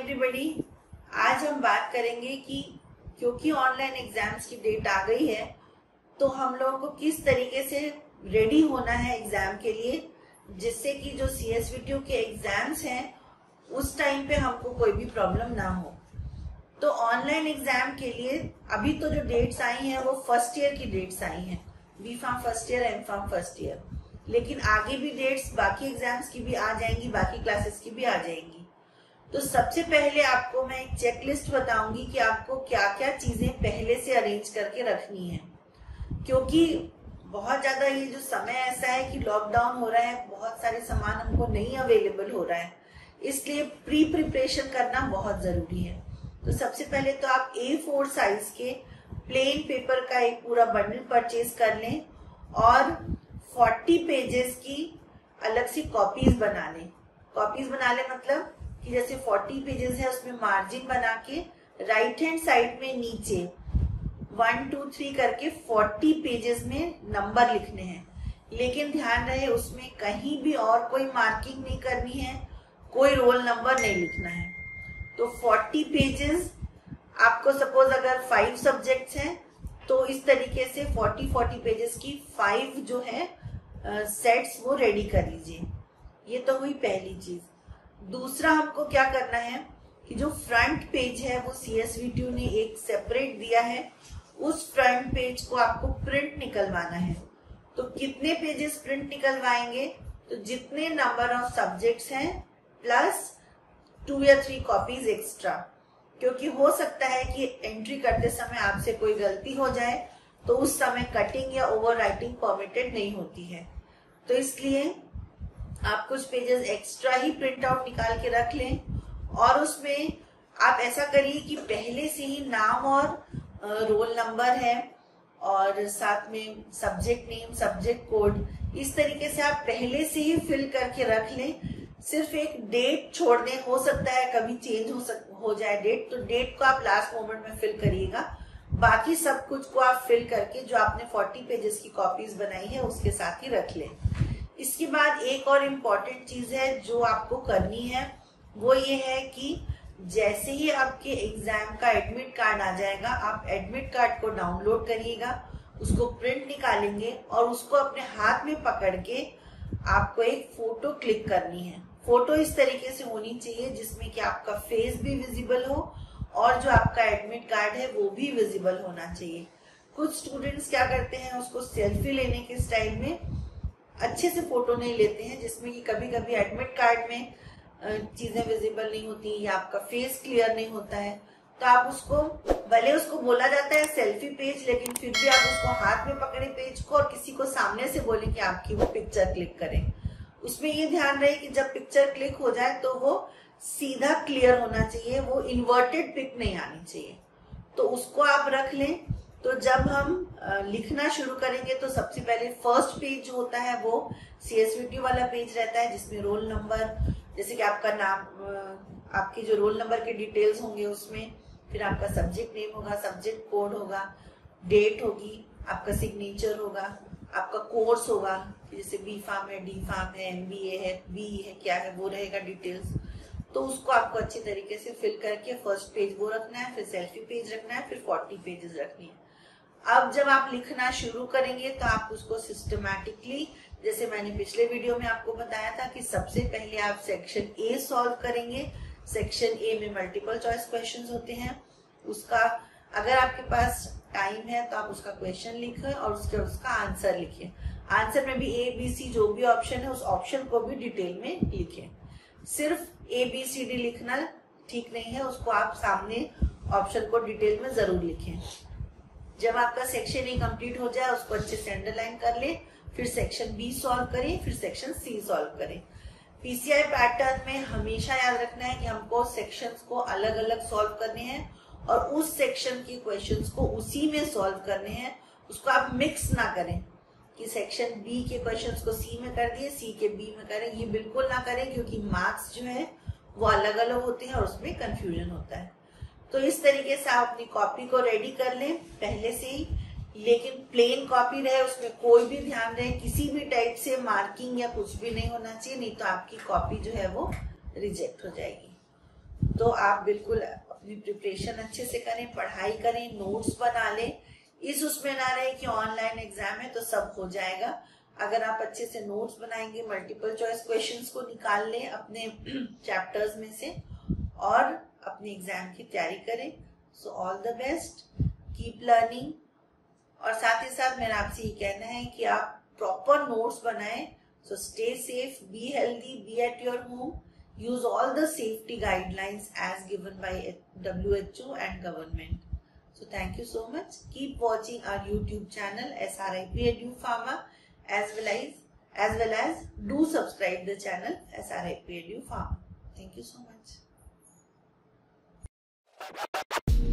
Everybody, आज हम बात करेंगे कि क्योंकि ऑनलाइन एग्जाम्स की डेट आ गई है तो हम लोगों को किस तरीके से रेडी होना है एग्जाम के लिए, जिससे कि जो CSVTU के एग्जाम्स हैं उस टाइम पे हमको कोई भी प्रॉब्लम ना हो। तो ऑनलाइन एग्जाम के लिए अभी तो जो डेट्स आई हैं वो फर्स्ट ईयर की डेट्स आई हैं, B.Pharm first year, M.Pharm first year, लेकिन आगे भी डेट्स बाकी एग्जाम्स की भी आ जाएंगी, बाकी क्लासेस की भी आ जाएंगी। तो सबसे पहले आपको मैं एक चेकलिस्ट बताऊंगी कि आपको क्या क्या चीजें पहले से अरेंज करके रखनी है, क्योंकि बहुत ज्यादा ये जो समय ऐसा है कि लॉकडाउन हो रहा है, बहुत सारे सामान हमको नहीं अवेलेबल हो रहा है, इसलिए प्री प्रिपरेशन करना बहुत जरूरी है। तो सबसे पहले तो आप A4 साइज के प्लेन पेपर का एक पूरा बंडल परचेज कर लें और 40 पेजेस की अलग से कॉपीज बना लें। कॉपीज बना लें मतलब कि जैसे 40 पेजेस है उसमें मार्जिन बना के राइट हैंड साइड में नीचे 1 2 3 करके 40 पेजेस में नंबर लिखने हैं, लेकिन ध्यान रहे उसमें कहीं भी और कोई मार्किंग नहीं करनी है, कोई रोल नंबर नहीं लिखना है। तो 40 पेजेस आपको सपोज अगर 5 सब्जेक्ट्स हैं तो इस तरीके से 40 पेजेस की 5 जो है सेट्स वो रेडी कर लीजिए। ये तो हुई पहली चीज। दूसरा हमको क्या करना है कि जो फ्रंट पेज है वो CSVTU ने एक सेपरेट दिया है, उस फ्रंट पेज को आपको प्रिंट निकलवाना है। तो कितने पेजेस प्रिंट निकलवाएंगे? तो जितने नंबर ऑफ सब्जेक्ट्स हैं प्लस 2 या 3 कॉपीज एक्स्ट्रा, क्योंकि हो सकता है कि एंट्री करते समय आपसे कोई गलती हो जाए तो उस समय कटिंग या ओवर राइटिंग परमिटेड नहीं होती है। तो इसलिए आप कुछ पेजेस एक्स्ट्रा ही प्रिंट आउट निकाल के रख लें और उसमें आप ऐसा करिए कि पहले से ही नाम और रोल नंबर है और साथ में सब्जेक्ट नेम, सब्जेक्ट कोड, इस तरीके से आप पहले से ही फिल करके रख लें। सिर्फ एक डेट छोड़ दें, हो सकता है कभी चेंज हो जाए डेट, तो डेट को आप लास्ट मोमेंट में फिल करिएगा। बाकी सब कुछ को आप फिल करके जो आपने 40 पेजेस की कॉपीज बनाई है उसके साथ ही रख लें। इसके बाद एक और इम्पॉर्टेंट चीज है जो आपको करनी है, वो ये है कि जैसे ही आपके एग्जाम का एडमिट कार्ड आ जाएगा, आप एडमिट कार्ड को डाउनलोड करिएगा, उसको प्रिंट निकालेंगे और उसको अपने हाथ में पकड़ के आपको एक फोटो क्लिक करनी है। फोटो इस तरीके से होनी चाहिए जिसमें कि आपका फेस भी विजिबल हो और जो आपका एडमिट कार्ड है वो भी विजिबल होना चाहिए। कुछ स्टूडेंट्स क्या करते हैं, उसको सेल्फी लेने के स्टाइल में अच्छे से फोटो नहीं लेते हैं, जिसमें कि कभी कभी एडमिट कार्ड में चीजें विजिबल नहीं होती या आपका फेस क्लियर नहीं होता है। तो आप उसको, भले उसको बोला जाता है सेल्फी पेज, लेकिन फिर भी आप उसको हाथ में पकड़े पेज को और किसी को सामने से बोले कि आपकी वो पिक्चर क्लिक करें। उसमें ये ध्यान रहे कि जब पिक्चर क्लिक हो जाए तो वो सीधा क्लियर होना चाहिए, वो इन्वर्टेड पिक नहीं आनी चाहिए। तो उसको आप रख लें। तो जब हम लिखना शुरू करेंगे तो सबसे पहले फर्स्ट पेज जो होता है वो CSVTU वाला पेज रहता है, जिसमें रोल नंबर, जैसे कि आपका नाम, आपके जो रोल नंबर के डिटेल्स होंगे उसमें, फिर आपका सब्जेक्ट नेम होगा, सब्जेक्ट कोड होगा, डेट होगी, आपका सिग्नेचर होगा, आपका कोर्स होगा, जैसे B.Pharm है, D.Pharm है, MBA है, BE है, क्या है वो रहेगा डिटेल्स। तो उसको आपको अच्छी तरीके से फिल करके फर्स्ट पेज वो रखना है, फिर सेल्फी पेज रखना है, फिर 40 पेजेस रखनी है। अब जब आप लिखना शुरू करेंगे तो आप उसको सिस्टमैटिकली, जैसे मैंने पिछले वीडियो में आपको बताया था कि सबसे पहले आप सेक्शन A सॉल्व करेंगे। सेक्शन A में मल्टीपल चॉइस क्वेश्चंस होते हैं, उसका अगर आपके पास टाइम है तो आप उसका क्वेश्चन लिखें और उसका आंसर लिखें। आंसर में भी ABC जो भी ऑप्शन है उस ऑप्शन को भी डिटेल में लिखें। सिर्फ ABCD लिखना ठीक नहीं है, उसको आप सामने ऑप्शन को डिटेल में जरूर लिखें। जब आपका सेक्शन A कंप्लीट हो जाए उसको अच्छे से अंडरलाइन कर ले, फिर सेक्शन B सॉल्व करें, फिर सेक्शन C सॉल्व करें। PCI पैटर्न में हमेशा याद रखना है कि हमको सेक्शंस को अलग अलग सॉल्व करने हैं और उस सेक्शन के क्वेश्चंस को उसी में सॉल्व करने हैं। उसको आप मिक्स ना करें कि सेक्शन B के क्वेश्चंस को C में कर दिए, C के B में करें, ये बिल्कुल ना करें, क्योंकि मार्क्स जो है वो अलग अलग होते हैं और उसमें कंफ्यूजन होता है। तो इस तरीके से आप अपनी कॉपी को रेडी कर लें पहले से ही, लेकिन प्लेन कॉपी रहे, उसमें कोई भी ध्यान रहे किसी भी टाइप से मार्किंग या कुछ भी नहीं होना चाहिए, नहीं तो आपकी कॉपी जो है वो रिजेक्ट हो जाएगी। तो आप बिल्कुल अपनी प्रिपरेशन अच्छे से करें, पढ़ाई करें, नोट्स बना लें। इस उसमें ना रहे कि ऑनलाइन एग्जाम है तो सब हो जाएगा। अगर आप अच्छे से नोट्स बनाएंगे, मल्टीपल चॉइस क्वेश्चंस को निकाल लें अपने चैप्टर्स में से और अपने एग्जाम की तैयारी करें। So all the best, keep learning. और साथ ही साथ मेरा आपसे ये कहना है कि आप प्रॉपर नोट्स बनाएं। So stay safe, be healthy, be at your home, use all the safety guidelines as given by WHO and government. So thank you so much. Keep watching our YouTube channel SRIP Edu Pharma as well as do subscribe the channel SRIP Edu Pharma. Thank you so much.